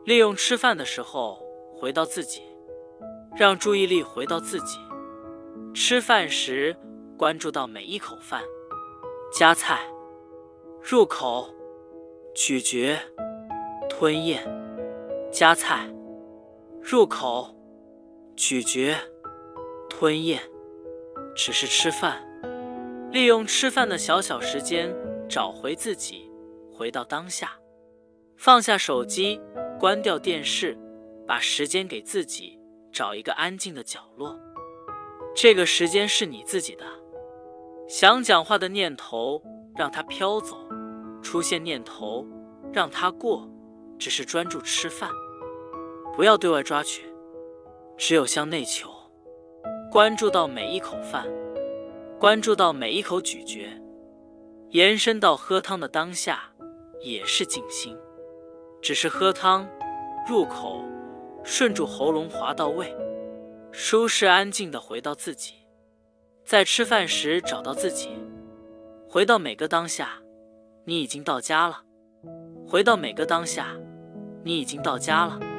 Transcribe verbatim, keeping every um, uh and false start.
利用吃饭的时候回到自己，让注意力回到自己。吃饭时关注到每一口饭，夹菜、入口、咀嚼、吞咽。夹菜、入口、咀嚼、吞咽，只是吃饭。利用吃饭的小小时间找回自己，回到当下。放下手机，关掉电视，把时间给自己，找一个安静的角落。这个时间是你自己的。想讲话的念头让它飘走，出现念头让它过，只是专注吃饭，不要对外抓取，只有向内求。关注到每一口饭，关注到每一口咀嚼，延伸到喝汤的当下，也是静心。只是喝汤，入口，顺住喉咙滑到胃，舒适安静地回到自己。在吃饭时找到自己，回到每个当下，你已经到家了。回到每个当下，你已经到家了。